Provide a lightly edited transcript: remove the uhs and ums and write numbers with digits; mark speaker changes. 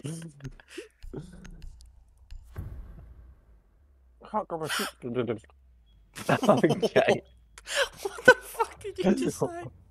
Speaker 1: Can't grab a shoot.
Speaker 2: Okay.
Speaker 3: What the fuck did you just say?